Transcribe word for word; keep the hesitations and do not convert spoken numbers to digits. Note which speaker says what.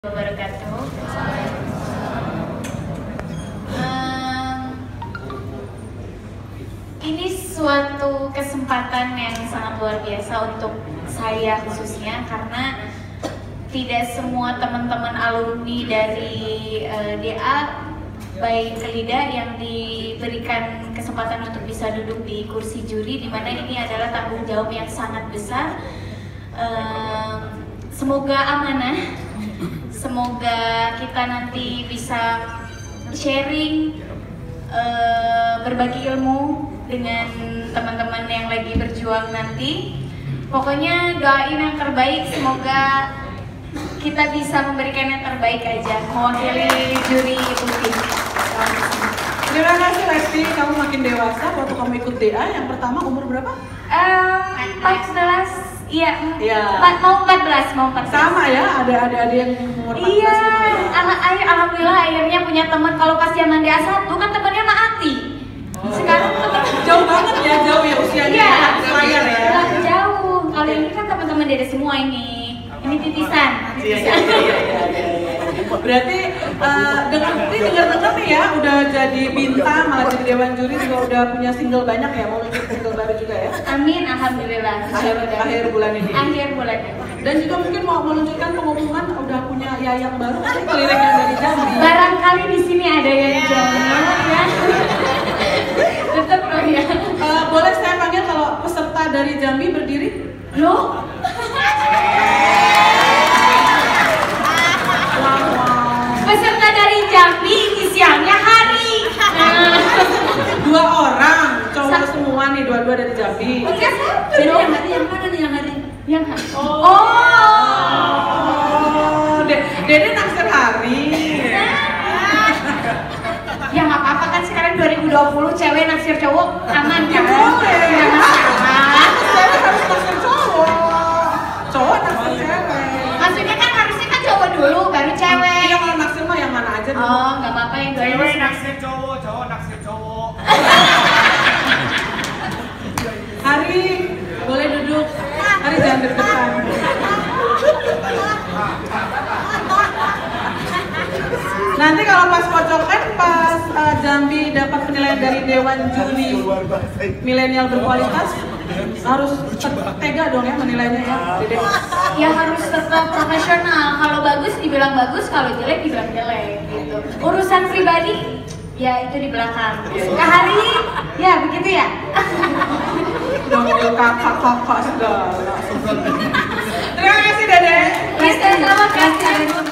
Speaker 1: Wabarakatuh. Um, ini suatu kesempatan yang sangat luar biasa untuk saya khususnya karena tidak semua teman-teman alumni dari uh, D A baik Kelida yang diberikan kesempatan untuk bisa duduk di kursi juri, di mana ini adalah tanggung jawab yang sangat besar. Um, semoga amanah. Semoga kita nanti bisa sharing, uh, berbagi ilmu dengan teman-teman yang lagi berjuang nanti. Pokoknya doain yang terbaik, semoga kita bisa memberikan yang terbaik aja, mewakili juri putih.
Speaker 2: Terima kasih Lesti, kamu makin dewasa waktu kamu ikut D A. Yang pertama umur berapa?
Speaker 1: empat belas. Iya,
Speaker 2: ya.
Speaker 1: mau empat belas, mau empat belas.
Speaker 2: Sama ya, ada ada ada yang umur empat belas.
Speaker 1: Iya, ala ayah alhamdulillah akhirnya punya teman. Kalau pas zaman D A satu kan temannya sama Ati.
Speaker 2: Oh.
Speaker 1: Sekarang teman
Speaker 2: jauh banget ya, jauh ya usianya.
Speaker 1: Iya,
Speaker 2: layar ya.
Speaker 1: jauh. Kalau ini kan teman-teman Dede semua ini. Ini titisan.
Speaker 2: Iya, iya, iya, iya, iya. Berarti uh, dengar ini dengar-dengar nih ya, udah jadi bintang, malah jadi dewan juri, juga udah punya single banyak ya, mau bikin single baru juga ya?
Speaker 1: Amin, alhamdulillah.
Speaker 2: Akhir akhir bulan ini.
Speaker 1: Akhir bulan ini.
Speaker 2: Dan juga mungkin mau meluncurkan pengumuman udah punya Yayang baru, tapi lirik yang dari Jambi.
Speaker 1: Barangkali di sini ada yang Jambi ya. Tetap loh ya.
Speaker 2: Uh, boleh saya panggil kalau peserta dari Jambi berdiri?
Speaker 1: Loh? Peserta dari Jambi inisialnya Hari.
Speaker 2: Dua orang, cowok semua nih, dua-dua dari Jambi.
Speaker 1: Enggak satu.
Speaker 2: Jadi
Speaker 1: dong.
Speaker 2: yang hari yang mana nih yang hari?
Speaker 1: Yang Hari.
Speaker 2: Oh.
Speaker 1: Oh.
Speaker 2: De- Dede naksir Hari.
Speaker 1: Ya nggak apa-apa kan sekarang dua ribu dua puluh cewek naksir cowok aman kan?
Speaker 2: Boleh.
Speaker 1: Nggak masalah.
Speaker 2: Cewek harus naksir cowok. Cowok naksir cewek.
Speaker 1: Maksudnya kan harusnya kan cowok dulu baru cewek.
Speaker 2: Iya, kalau naksir mah yang mana aja dulu.
Speaker 1: Oh nggak apa-apa yang dua ribu
Speaker 3: Cewek naksir cowok, cowok naksir cowok.
Speaker 2: Hari boleh duduk. Hari jangan deg-degan. Nanti kalau pas pojokan, pas uh, Jambi dapat penilaian dari Dewan Juri Milenial Berkualitas, harus tega dong ya menilainya ya, Dede.
Speaker 1: Ya harus tetap profesional. Kalau bagus dibilang bagus, kalau jelek dibilang jelek gitu. Urusan pribadi ya itu di belakang. Kak Hari ya begitu ya.
Speaker 2: Manggil kakak-kakak segala. Terima kasih Dede.
Speaker 1: Kita sama kasih.